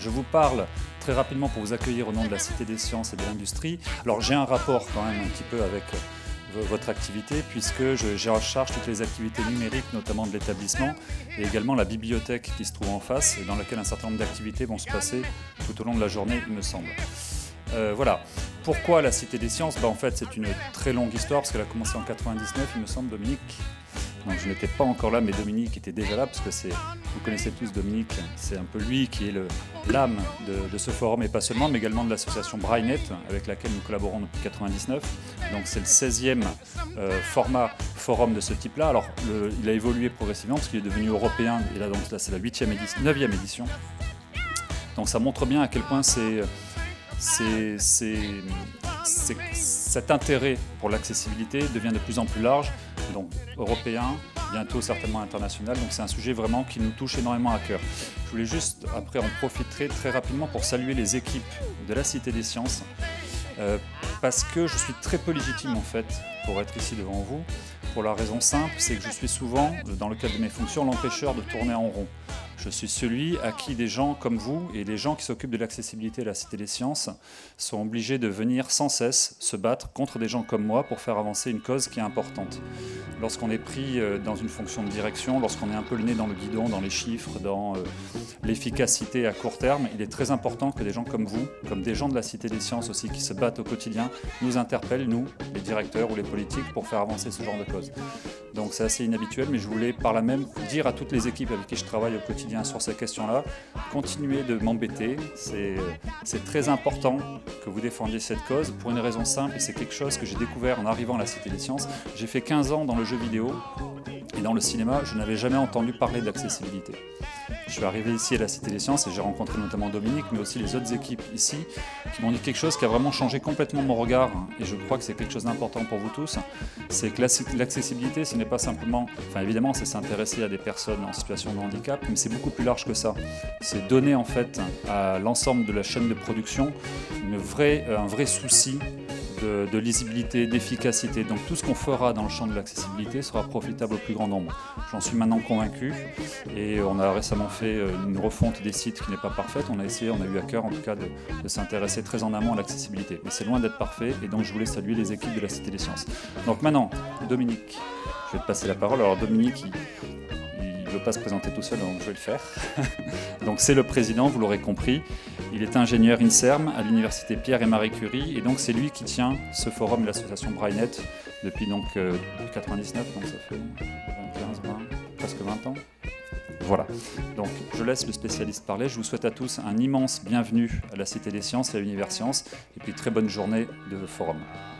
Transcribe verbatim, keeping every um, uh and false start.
Je vous parle très rapidement pour vous accueillir au nom de la Cité des Sciences et de l'Industrie. Alors j'ai un rapport quand même un petit peu avec votre activité, puisque j'ai en charge toutes les activités numériques, notamment de l'établissement, et également la bibliothèque qui se trouve en face, et dans laquelle un certain nombre d'activités vont se passer tout au long de la journée, il me semble. Euh, voilà. Pourquoi la Cité des Sciences? Ben, en fait, c'est une très longue histoire, parce qu'elle a commencé en quatre-vingt-dix-neuf, il me semble, Dominique. Donc je n'étais pas encore là, mais Dominique était déjà là, parce que c'est, vous connaissez tous Dominique, c'est un peu lui qui est l'âme de, de ce forum, et pas seulement, mais également de l'association Braillenet, avec laquelle nous collaborons depuis quatre-vingt-dix-neuf. Donc c'est le seizième euh, format forum de ce type-là. Alors le, il a évolué progressivement, parce qu'il est devenu européen, et là, donc, là c'est la huitième édition, neuvième édition. Donc ça montre bien à quel point c'est... C'est, c'est, c'est, cet intérêt pour l'accessibilité devient de plus en plus large, donc européen, bientôt certainement international, donc c'est un sujet vraiment qui nous touche énormément à cœur. Je voulais juste, après, en profiter très rapidement pour saluer les équipes de la Cité des Sciences, euh, parce que je suis très peu légitime en fait pour être ici devant vous, pour la raison simple, c'est que je suis souvent, dans le cadre de mes fonctions, l'empêcheur de tourner en rond. Je suis celui à qui des gens comme vous et les gens qui s'occupent de l'accessibilité à la Cité des Sciences sont obligés de venir sans cesse se battre contre des gens comme moi pour faire avancer une cause qui est importante. Lorsqu'on est pris dans une fonction de direction, lorsqu'on est un peu le nez dans le guidon, dans les chiffres, dans l'efficacité à court terme, il est très important que des gens comme vous, comme des gens de la Cité des Sciences aussi qui se battent au quotidien, nous interpellent, nous, les directeurs ou les politiques, pour faire avancer ce genre de cause. Donc c'est assez inhabituel, mais je voulais par là même dire à toutes les équipes avec qui je travaille au quotidien sur ces questions-là, continuez de m'embêter, c'est très important que vous défendiez cette cause pour une raison simple, et c'est quelque chose que j'ai découvert en arrivant à la Cité des Sciences. J'ai fait quinze ans dans le jeu vidéo et dans le cinéma, je n'avais jamais entendu parler d'accessibilité. Je suis arrivé ici à la Cité des Sciences et j'ai rencontré notamment Dominique, mais aussi les autres équipes ici, qui m'ont dit quelque chose qui a vraiment changé complètement mon regard, et je crois que c'est quelque chose d'important pour vous tous. C'est que l'accessibilité, ce n'est pas simplement, enfin évidemment, c'est s'intéresser à des personnes en situation de handicap, mais c'est beaucoup plus large que ça. C'est donner en fait à l'ensemble de la chaîne de production une vraie, un vrai souci de, de lisibilité, d'efficacité. Donc tout ce qu'on fera dans le champ de l'accessibilité sera profitable au plus grand nombre. J'en suis maintenant convaincu, et on a récemment fait une refonte des sites qui n'est pas parfaite. On a essayé, on a eu à cœur en tout cas de, de s'intéresser très en amont à l'accessibilité. Mais c'est loin d'être parfait, et donc je voulais saluer les équipes de la Cité des Sciences. Donc maintenant, Dominique, je vais te passer la parole. Alors Dominique, il ne veut pas se présenter tout seul, donc je vais le faire. Donc c'est le président, vous l'aurez compris. Il est ingénieur INSERM à l'université Pierre et Marie Curie, et donc c'est lui qui tient ce forum de l'association Braillenet depuis donc euh, quatre-vingt-dix-neuf, donc ça fait quinze, vingt, presque vingt ans. Voilà, donc je laisse le spécialiste parler. Je vous souhaite à tous un immense bienvenue à la Cité des Sciences et à l'Univers Sciences, et puis très bonne journée de forum.